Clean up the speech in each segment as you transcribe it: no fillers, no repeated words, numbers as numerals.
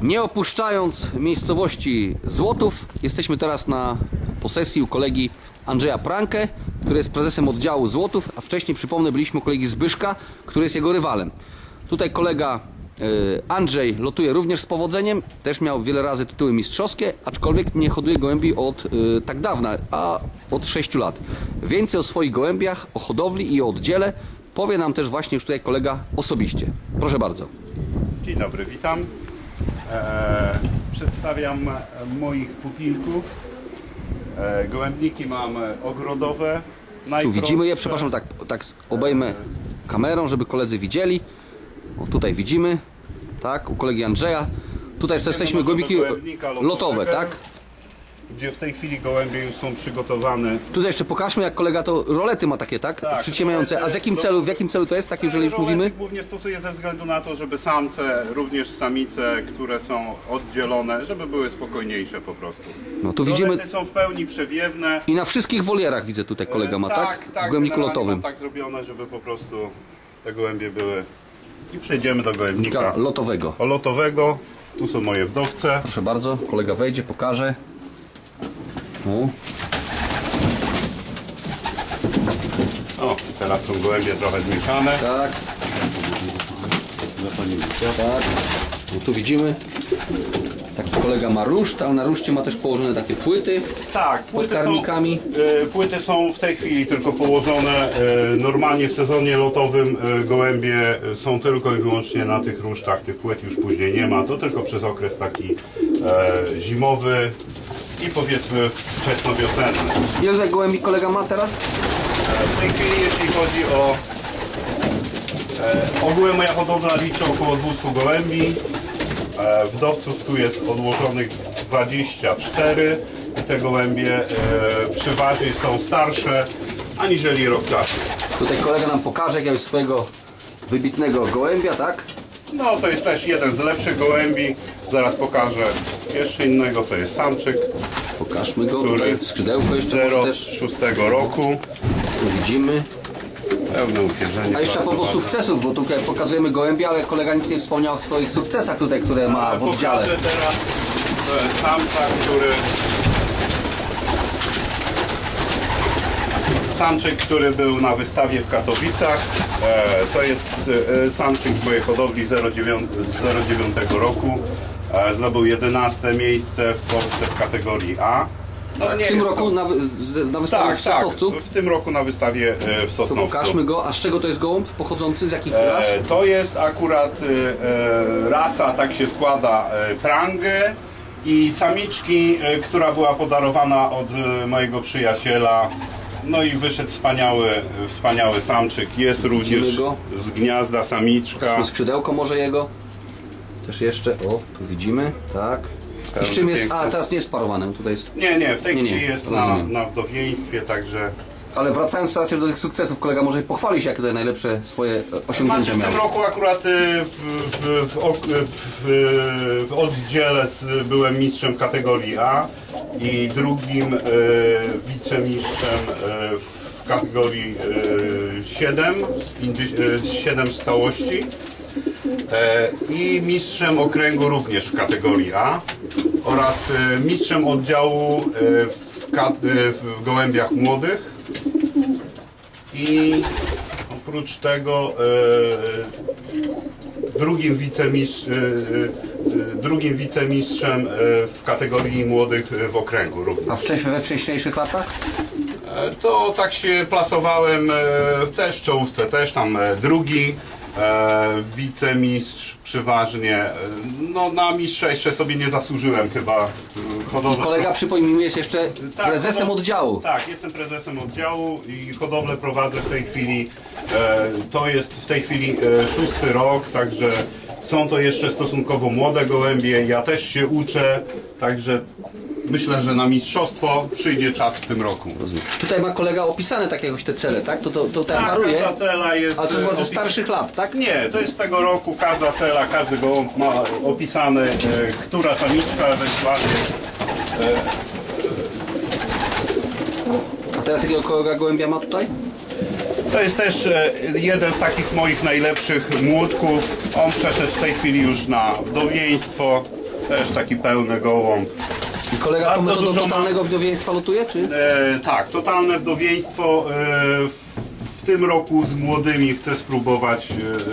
Nie opuszczając miejscowości Złotów, jesteśmy teraz na posesji u kolegi Andrzeja Prankę, który jest prezesem oddziału Złotów, a wcześniej, przypomnę, byliśmy u kolegi Zbyszka, który jest jego rywalem. Tutaj kolega Andrzej lotuje również z powodzeniem, też miał wiele razy tytuły mistrzowskie, aczkolwiek nie hoduje gołębi od tak dawna, a od 6 lat. Więcej o swoich gołębiach, o hodowli i o oddziele powie nam też właśnie już tutaj kolega osobiście. Proszę bardzo. Dzień dobry, witam. Przedstawiam moich pupilków. Gołębniki mam ogrodowe. Tu widzimy je, przepraszam, tak obejmę kamerą, żeby koledzy widzieli. O, tutaj widzimy, tak, u kolegi Andrzeja. Tutaj jesteśmy gołębniki lotowe, tak? Gdzie w tej chwili gołębie już są przygotowane. Tutaj jeszcze pokażmy, jak kolega to rolety ma takie, tak? Tak, przyciemniające. A z jakim celu, w jakim celu to jest, tak, jeżeli już mówimy? Głównie stosuję ze względu na to, żeby samce, również samice, które są oddzielone, żeby były spokojniejsze po prostu. No tu widzimy. Rolety są w pełni przewiewne. I na wszystkich wolierach widzę tutaj kolega ma, tak? W gołębniku lotowym. Mam tak zrobione, żeby po prostu te gołębie były. I przejdziemy do gołębnika lotowego. Lotowego. Tu są moje wdowce. Proszę bardzo, kolega wejdzie, pokaże. O, teraz są gołębie trochę zmieszane. Tak. Tak. No tu widzimy. Tak, kolega ma ruszt, ale na ruszcie ma też położone takie płyty. Tak, płyty są w tej chwili tylko położone. Normalnie w sezonie lotowym gołębie są tylko i wyłącznie na tych rusztach. Tych płyt już później nie ma. To tylko przez okres taki zimowy i powiedzmy wczesnowiosenny. Ile tutaj gołębi kolega ma teraz? W tej chwili, jeśli chodzi o ogółem, moja hodowla liczy około 200 gołębi. Wdowców tu jest odłożonych 24 i te gołębie przeważnie są starsze aniżeli rok czasu. Tutaj kolega nam pokaże jakiegoś swojego wybitnego gołębia, tak? No to jest też jeden z lepszych gołębi. Zaraz pokażę jeszcze innego, to jest samczyk. Pokażmy go, który tutaj skrzydełko jeszcze też. 06 roku. Tu widzimy. Pełne upierzenie. A jeszcze a propos sukcesów, bo tutaj pokazujemy gołębie, ale kolega nic nie wspomniał o swoich sukcesach tutaj, które ma w oddziale. Pokażę teraz samca, samczyk, który był na wystawie w Katowicach. To jest samczyk z mojej hodowli z 09 roku. Zdobył 11 miejsce w Polsce w kategorii A. No, w tym roku na wystawie w Sosnowcu? Tak, w tym roku na wystawie w Sosnowcu. To pokażmy go. A z czego to jest gołąb pochodzący? Z jakich ras? To jest akurat rasa, tak się składa, Prangę i samiczki, która była podarowana od mojego przyjaciela. No i wyszedł wspaniały samczyk. Jest również z gniazda samiczka. Pokażmy skrzydełko może jego. Też jeszcze, o, tu widzimy, tak. I z czym jest, a teraz nie jest sparowane, tutaj jest... Nie, w tej chwili jest na wdowieństwie, także... Ale wracając teraz do tych sukcesów, kolega może pochwali się, jakie tutaj najlepsze swoje osiągnięcia miał. W tym roku akurat w oddziale byłem mistrzem kategorii A i drugim wicemistrzem w kategorii 7 z całości i mistrzem okręgu również w kategorii A oraz mistrzem oddziału w gołębiach młodych. I oprócz tego drugim wicemistrzem w kategorii młodych w okręgu również. A we wcześniejszych latach? To tak się plasowałem też w czołówce, też tam drugi. Wicemistrz przeważnie, no na mistrza jeszcze sobie nie zasłużyłem chyba. I kolega, przypomnijmy, jest jeszcze prezesem oddziału. Tak, jestem prezesem oddziału i hodowlę prowadzę w tej chwili, to jest w tej chwili 6. rok, także są to jeszcze stosunkowo młode gołębie, ja też się uczę, także myślę, że na mistrzostwo przyjdzie czas w tym roku. Rozumiem. Tutaj ma kolega opisane tak jakoś te cele, tak? To tak, paruje, każda cela jest... ale to chyba ze starszych lat, tak? Nie, to jest z tego roku, każda cela, każdy gołąb ma opisane, która samiczka ewentualnie... A teraz jakiego kolega gołębia ma tutaj? To jest też jeden z takich moich najlepszych młotków. On przeszedł w tej chwili już na wdowieństwo. Też taki pełny gołąb. I kolega Bardzo tą metodą dużo totalnego wdowieństwa lotuje, czy? Tak, totalne wdowieństwo. W tym roku z młodymi chcę spróbować,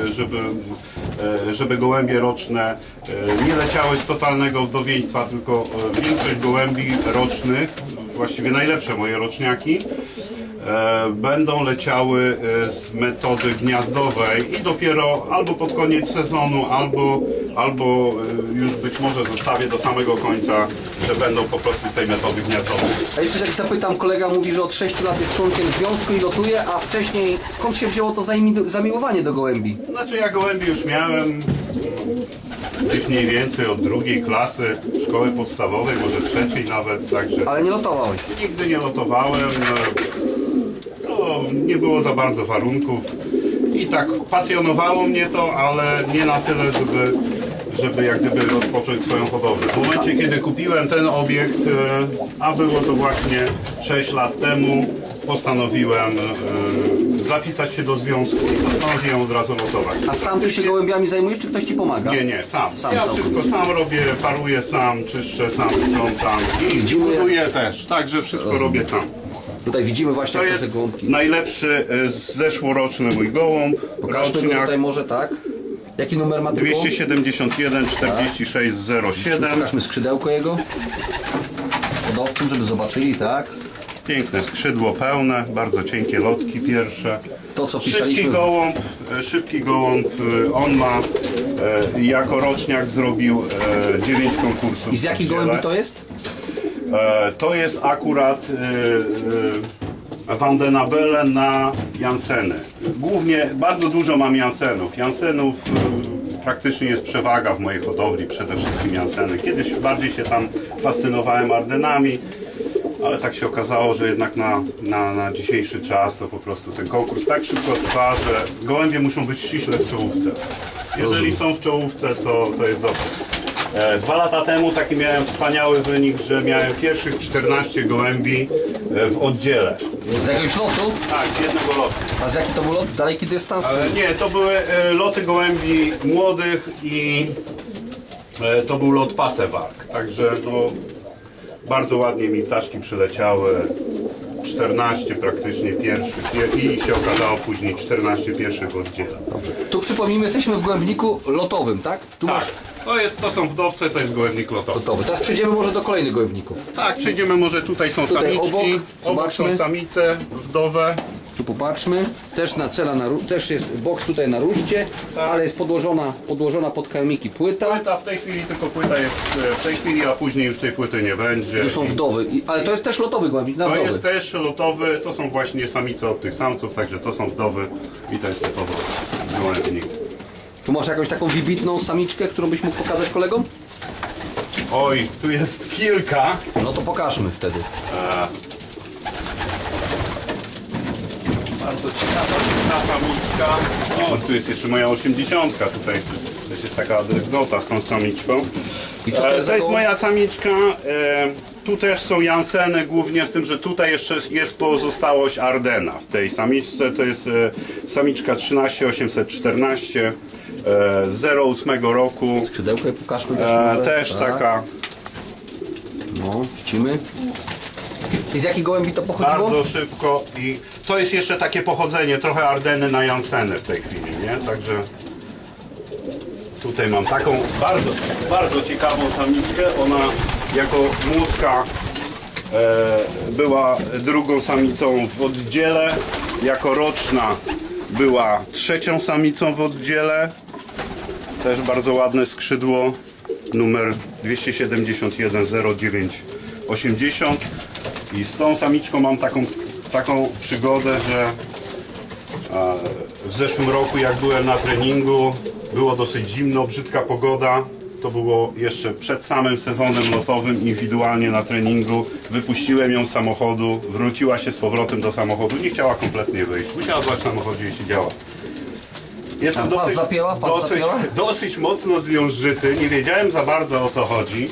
żeby gołębie roczne nie leciały z totalnego wdowieństwa, tylko większość gołębi rocznych, właściwie najlepsze moje roczniaki, będą leciały z metody gniazdowej i dopiero albo pod koniec sezonu, albo już być może zostawię do samego końca, że będą po prostu tej metody gniazdowej. A jeszcze tak zapytam, kolega mówi, że od 6 lat jest członkiem związku i lotuje, a wcześniej skąd się wzięło to zamiłowanie do gołębi? Znaczy ja gołębi już miałem gdzieś mniej więcej od 2. klasy szkoły podstawowej, może 3. nawet, także Ale nie lotowałeś. nigdy nie lotowałem. No, nie było za bardzo warunków i tak pasjonowało mnie to, ale nie na tyle, żeby jak gdyby rozpocząć swoją hodowlę. W momencie, kiedy kupiłem ten obiekt, a było to właśnie 6 lat temu, postanowiłem zapisać się do związku i postanowiłem od razu lotować. A sam ty się gołębiami zajmujesz, czy ktoś ci pomaga? Nie, sam. Sam Ja całkowicie. wszystko sam robię, paruję sam, czyszczę sam, sprzątam i Widzimy, buduję też, także wszystko robię sam. Tutaj widzimy właśnie To jak jest te gołąbki. najlepszy zeszłoroczny mój gołąb. Pokażmy go roczniak tutaj może, tak? Jaki numer ma tego? 271 4607. Pokażmy skrzydełko jego. Hodowcom, żeby zobaczyli, tak? Piękne skrzydło pełne, bardzo cienkie lotki pierwsze. To co pisaliśmy. Szybki gołąb, on ma jako roczniak zrobił 9 konkursów. I z jakich w oddziale. gołębi to jest? To jest akurat Vandenabele na Janseny. Głównie bardzo dużo mam Jansenów. Jansenów praktycznie jest przewaga w mojej hodowli, przede wszystkim Janseny. Kiedyś bardziej się tam fascynowałem Ardenami, ale tak się okazało, że jednak na dzisiejszy czas to po prostu ten konkurs tak szybko trwa, że gołębie muszą być ściśle w czołówce. Jeżeli są w czołówce, to jest dobrze. 2 lata temu taki miałem wspaniały wynik, że miałem pierwszych 14 gołębi w oddziele. Z jakiegoś lotu? Tak, z jednego lotu. A z jaki to był lot? Daleki dystans? Ale Czy... nie, to były loty gołębi młodych i to był lot Pasewalk. Także no, bardzo ładnie mi ptaszki przyleciały. 14 praktycznie pierwszych i się okazało później 14 pierwszych w oddziele. Tu przypomnijmy, jesteśmy w gołębniku lotowym, tak? Tu masz Tak, to są wdowce, to jest gołębnik lotowy. lotowy. Teraz przejdziemy może do kolejnych gołębników. Tak, przejdziemy może tutaj są Tutaj samiczki, obok, są zobaczmy. samice wdowe. Tu popatrzmy. Też na cela, też jest boks tutaj na ruszcie, ale jest podłożona pod karmiki płyta. Płyta w tej chwili, tylko płyta jest w tej chwili, a później już tej płyty nie będzie. Tu są wdowy, ale to jest też lotowy gołębnik, na To wdowy. jest też lotowy, to są właśnie samice od tych samców, także to są wdowy i to jest typowo gołębnik. Tu masz jakąś taką wybitną samiczkę, którą byś mógł pokazać kolegom? Oj, tu jest kilka. No to pokażmy wtedy. Bardzo ciekawa ta samiczka. O, tu jest jeszcze moja 80. Tutaj też jest taka anegdota z tą samiczką. I co to jest To jest za moja samiczka. Tu też są Janseny, głównie z tym, że tutaj jeszcze jest pozostałość Ardena w tej samiczce. To jest samiczka 13814 z 08 roku. Skrzydełkę pokażmy też może. Też Tak. taka No, widzimy. I z jakich gołębi to pochodziło? bardzo szybko i to jest jeszcze takie pochodzenie, trochę Ardeny na Janseny w tej chwili, nie? Także tutaj mam taką bardzo ciekawą samiczkę. Ona jako młódka była drugą samicą w oddziele, jako roczna była trzecią samicą w oddziele. Też bardzo ładne skrzydło, numer 271 0980. I z tą samiczką mam taką przygodę, że w zeszłym roku jak byłem na treningu, było dosyć zimno, brzydka pogoda. To było jeszcze przed samym sezonem lotowym, indywidualnie na treningu. Wypuściłem ją z samochodu, wróciła się z powrotem do samochodu, nie chciała kompletnie wyjść. Usiadła w samochodzie i siedziała. Jestem A pas zapięła? Pas zapięła? dosyć mocno z nią zżyty, nie wiedziałem za bardzo o co chodzi,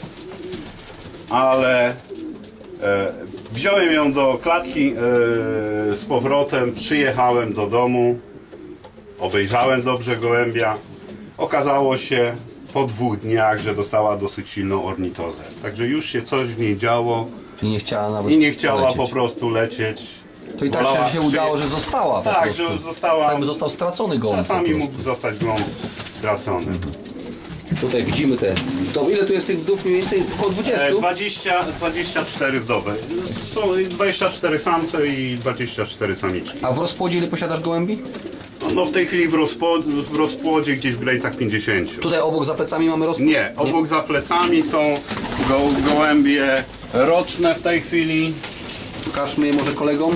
ale wziąłem ją do klatki z powrotem, przyjechałem do domu, obejrzałem dobrze gołębia. Okazało się, po 2 dniach, że dostała dosyć silną ornitozę. Także już się coś w niej działo I nie chciała nawet i nie chciała lecieć. po prostu lecieć. To i tak Wolała się udało, że została po Tak, prostu. że została. Tak by został stracony gołąb po Czasami prostu. mógł zostać gołąb stracony. Tutaj widzimy te... To ile tu jest tych wdów mniej więcej? Około 20? 24 wdowy. Są 24 samce i 24 samiczki. A w rozpłodzie ile posiadasz gołębi? No w tej chwili w rozpłodzie gdzieś w granicach 50. Tutaj obok za plecami mamy rozpłód? Nie, obok za plecami są gołębie roczne w tej chwili. Pokażmy je może kolegom.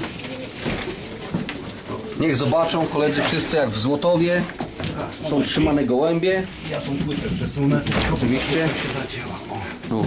Niech zobaczą koledzy wszyscy jak w Złotowie są trzymane gołębie. Ja tą płytę przesunę. Oczywiście. O.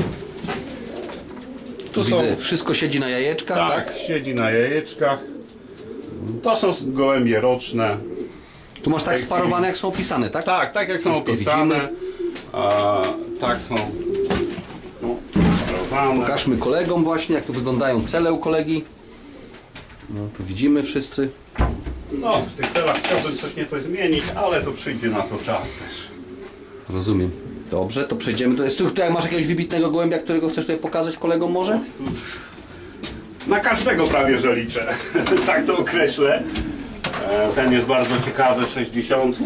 Tu są- widzę, wszystko siedzi na jajeczkach, tak? Tak, siedzi na jajeczkach. To są gołębie roczne. Tu masz tak sparowane jak są opisane, tak? Tak, tak jak są Wszystko opisane. widzimy. Tak są sparowane. Pokażmy kolegom właśnie jak tu wyglądają cele u kolegi. No, tu widzimy wszyscy. No, w tych celach chciałbym coś nieco zmienić, ale to przyjdzie na to czas też. Rozumiem. Dobrze, to przejdziemy. Jest tu jak masz jakiegoś wybitnego gołębia, którego chcesz tutaj pokazać kolegom może? Na każdego prawie, że liczę. Tak to określę. Ten jest bardzo ciekawy, 60.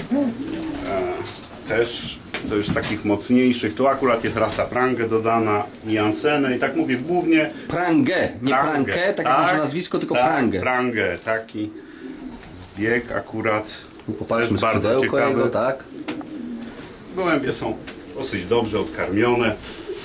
Też to już z takich mocniejszych. Tu akurat jest rasa Prange dodana i Janseny. I tak mówię głównie Prange, nie Pranke, tak jak masz nazwisko, tylko Prange. Prange, taki zbieg akurat. Popatrzmy, Też bardzo skrzydełko ciekawy. jego, tak? Gołębie są dosyć dobrze odkarmione.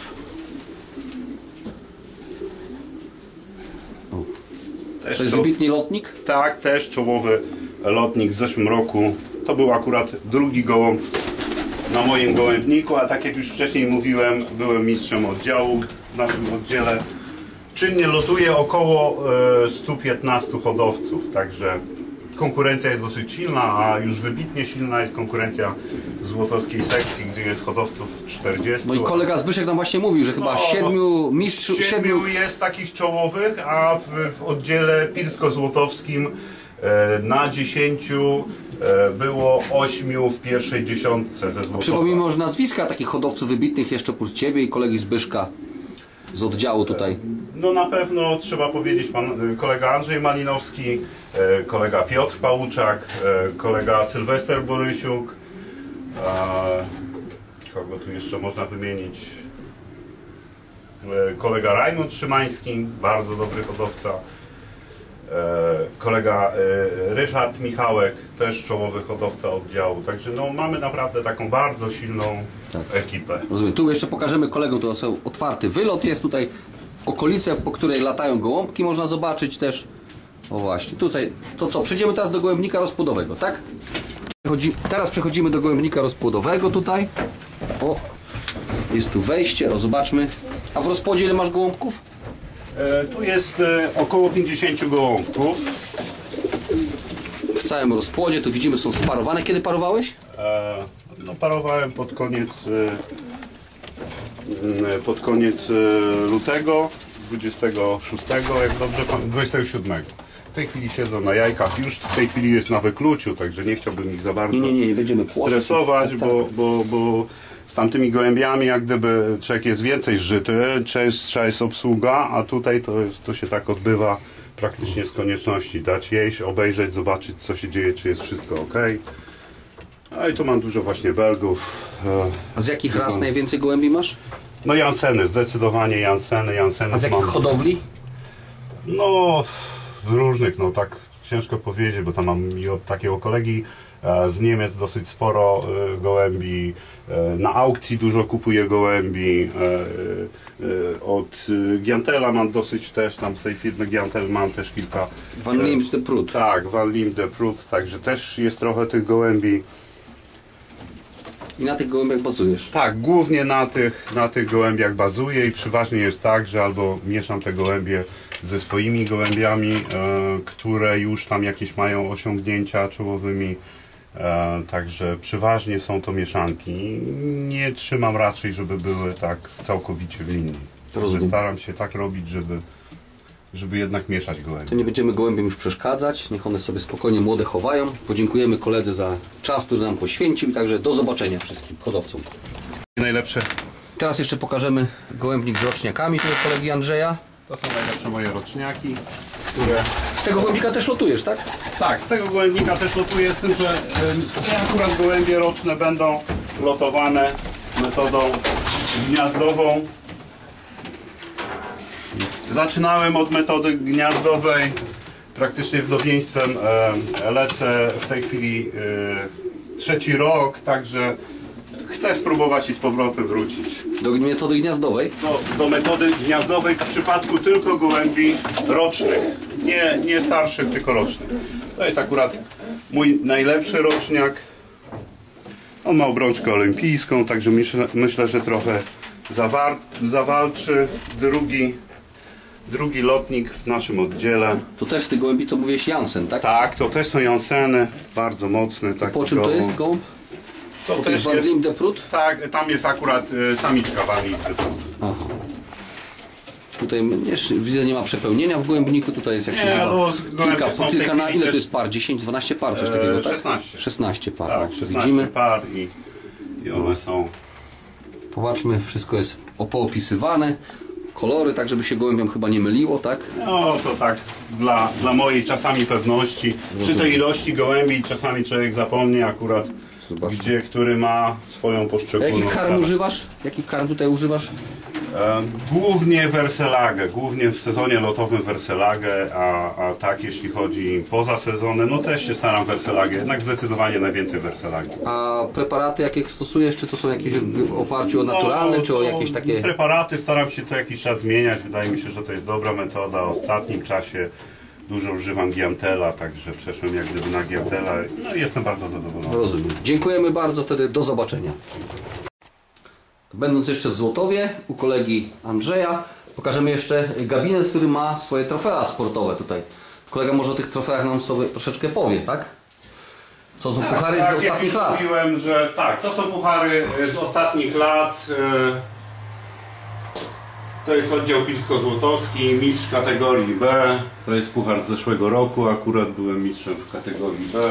Też To jest wybitny lotnik? Tak, też czołowy lotnik w zeszłym roku. To był akurat drugi gołąb na moim gołębniku, a tak jak już wcześniej mówiłem, byłem mistrzem oddziału w naszym oddziale. Czynnie lotuje około 115 hodowców, także konkurencja jest dosyć silna, a już wybitnie silna jest konkurencja w złotowskiej sekcji, gdzie jest hodowców 40. No i kolega Zbyszek nam właśnie mówił, że chyba 7 mistrzów, 7 7 jest takich czołowych, a w oddziale pilsko-złotowskim na 10 było 8 w pierwszej dziesiątce ze Złotowa. Przypomnijmy może nazwiska takich hodowców wybitnych jeszcze oprócz Ciebie i kolegi Zbyszka z oddziału tutaj. No na pewno trzeba powiedzieć kolega Andrzej Malinowski, kolega Piotr Pałuczak, kolega Sylwester Borysiuk, kogo tu jeszcze można wymienić, kolega Rajmund Szymański, bardzo dobry hodowca, kolega Ryszard Michałek, też czołowy hodowca oddziału, także no, mamy naprawdę taką bardzo silną ekipę. Rozumiem. Tu jeszcze pokażemy kolegom, to są otwarty wylot, jest tutaj okolice, po której latają gołąbki, można zobaczyć też. O właśnie, tutaj, to co, przejdziemy teraz do gołębnika rozpłodowego, tak? Teraz przechodzimy do gołębnika rozpłodowego tutaj. O, jest tu wejście, o zobaczmy. A w rozpłodzie ile masz gołąbków? Tu jest około 50 gołąbków. W całym rozpłodzie, tu widzimy, są sparowane. Kiedy parowałeś? No, parowałem pod koniec lutego, 26, jak dobrze pamiętam, 27. W tej chwili siedzą na jajkach, już w tej chwili jest na wykluciu, także nie chciałbym ich za bardzo Nie będziemy stresować, tak. bo z tamtymi gołębiami jak gdyby człowiek jest więcej żyty, częstsza jest obsługa, a tutaj to się tak odbywa praktycznie z konieczności. Dać jeść, obejrzeć, zobaczyć co się dzieje, czy jest wszystko ok. No i tu mam dużo właśnie Belgów. A z jakich ras najwięcej gołębi masz? No Janseny, zdecydowanie Janseny. A z jakich hodowli? No z różnych, no tak ciężko powiedzieć, bo tam mam i od takiego kolegi z Niemiec dosyć sporo gołębi, na aukcji dużo kupuję gołębi, od Giantela mam dosyć też, tam z tej firmy Giantel mam też kilka. Van Liemt de Proet. Tak, Van Liemt de Proet, także też jest trochę tych gołębi. I na tych gołębiach bazujesz? Tak, głównie na tych gołębiach bazuję i przeważnie jest tak, że albo mieszam te gołębie ze swoimi gołębiami, które już tam jakieś mają osiągnięcia czołowymi, także przeważnie są to mieszanki. Nie trzymam raczej, żeby były tak całkowicie w linii. Rozumiem. Staram się tak robić, żeby jednak mieszać gołębie. To nie będziemy gołębiem już przeszkadzać, niech one sobie spokojnie młode chowają. Podziękujemy koledze za czas, który nam poświęcił, także do zobaczenia wszystkim hodowcom. Najlepsze. Teraz jeszcze pokażemy gołębnik z roczniakami tutaj kolegi Andrzeja. To są najlepsze moje roczniaki, które... Z tego gołębnika też lotujesz, tak? Tak, z tego gołębnika też lotuję, z tym, że te akurat gołębie roczne będą lotowane metodą gniazdową. Zaczynałem od metody gniazdowej, praktycznie wdowieństwem lecę w tej chwili trzeci rok, także chcę spróbować i z powrotem wrócić. Do metody gniazdowej? Do metody gniazdowej w przypadku tylko gołębi rocznych, nie starszych, tylko rocznych. To jest akurat mój najlepszy roczniak. On ma obrączkę olimpijską, także myślę, że trochę zawalczy. Drugi lotnik w naszym oddziele. To też z tych gołębi to mówiłeś Jansen, tak? Tak, to też są Janseny, bardzo mocne. Po czym to jest gołąb? To Po też tych jest, Van Deprut? tak, tam jest akurat samiczka Van Deprut. Aha. Tutaj widzę, nie ma przepełnienia w gołębniku, tutaj jest jakieś kilka na ile to jest par? 10-12 par, coś takiego, tak? 16. 16 par, Tak, 16 widzimy. par i one są... Popatrzmy, wszystko jest poopisywane. Kolory, tak żeby się gołębiom chyba nie myliło, tak? No to tak dla mojej czasami pewności. Przy tej ilości gołębi czasami człowiek zapomni akurat gdzie, który ma swoją poszczególną... Jaki karm używasz? Jaki karm tutaj używasz? Głównie werselagę, głównie w sezonie lotowym werselagę, a tak jeśli chodzi poza sezonem, no też się staram werselagę, jednak zdecydowanie najwięcej werselagi. A preparaty jakie stosujesz, czy to są jakieś w oparciu o naturalne, czy o jakieś takie... Preparaty staram się co jakiś czas zmieniać, wydaje mi się, że to jest dobra metoda. W ostatnim czasie dużo używam Giantela, także przeszłem jak gdyby na Giantela, no i jestem bardzo zadowolony. Rozumiem. Dziękujemy bardzo, wtedy do zobaczenia. Będąc jeszcze w Złotowie u kolegi Andrzeja, pokażemy jeszcze gabinet, który ma swoje trofea sportowe tutaj. Kolega może o tych trofeach nam sobie troszeczkę powie, tak? Co są puchary z ostatnich lat? Mówiłem, że tak, to są puchary z ostatnich lat. To jest oddział pilsko-złotowski, mistrz kategorii B. To jest puchar z zeszłego roku, akurat byłem mistrzem w kategorii B.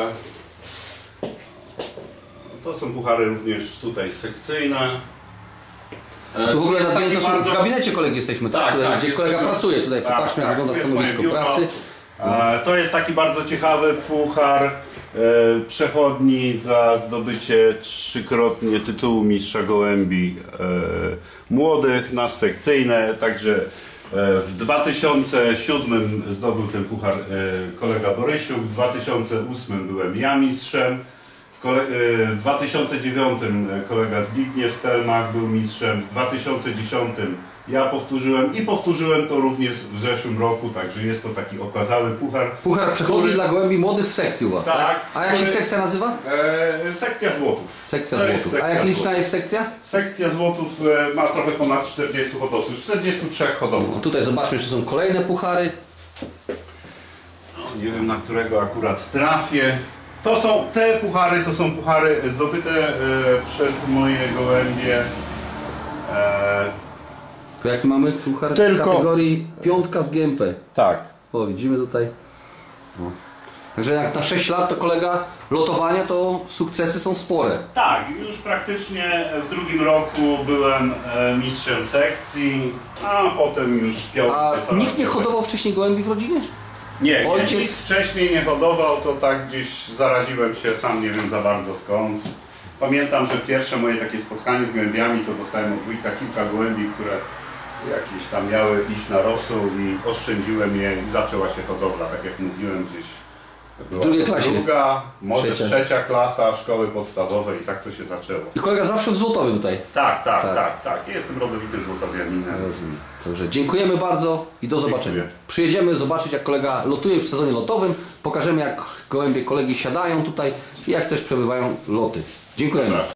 To są puchary również tutaj sekcyjne. Tu w ogóle w gabinecie kolegi jesteśmy, tak? Tak, gdzie kolega pracuje. Tutaj popatrzmy, jak wygląda stanowisko pracy. To jest taki bardzo ciekawy puchar przechodni za zdobycie trzykrotnie tytułu mistrza gołębi młodych, nasz sekcyjne, także w 2007 zdobył ten puchar kolega Borysiuk, w 2008 byłem ja mistrzem, w 2009 kolega Zbigniew Stelmach był mistrzem, w 2010 ja powtórzyłem to również w zeszłym roku, także jest to taki okazały puchar. Puchar przechodni dla gołębi młodych w sekcji u Was, tak? A jak się sekcja nazywa? Sekcja złotów. Sekcja złotów. A jak liczna jest sekcja? Sekcja złotów ma trochę ponad 40 hodowców, 43 hodowców. Tutaj zobaczmy, czy są kolejne puchary. No, nie wiem, na którego akurat trafię. Te puchary to są puchary zdobyte przez moje gołębie. Jaki mamy puchar? Tylko... W kategorii piątka z GMP. Tak. O, widzimy tutaj. O. Także jak na 6 lat to kolega lotowania, to sukcesy są spore. Tak, już praktycznie w drugim roku byłem mistrzem sekcji, a potem już piąty. A nikt nie hodował wcześniej gołębi w rodzinie? Nie, Ojciec... nikt wcześniej nie hodował, to tak gdzieś zaraziłem się, sam nie wiem za bardzo skąd. Pamiętam, że pierwsze moje takie spotkanie z gołębiami to dostałem od wujka kilka gołębi, które jakieś tam miały iść na rosół i oszczędziłem je i zaczęła się hodowla, tak jak mówiłem gdzieś. W drugiej klasie? Druga, może trzecia klasa szkoły podstawowej i tak to się zaczęło. I kolega zawsze w Złotowie tutaj? Tak. Jestem rodowitym złotowianinem. Rozumiem. Dobrze, dziękujemy bardzo i do zobaczenia. Dziękuję. Przyjedziemy zobaczyć, jak kolega lotuje w sezonie lotowym. Pokażemy, jak gołębie kolegi siadają tutaj i jak też przebywają loty. Dziękujemy. Dobra.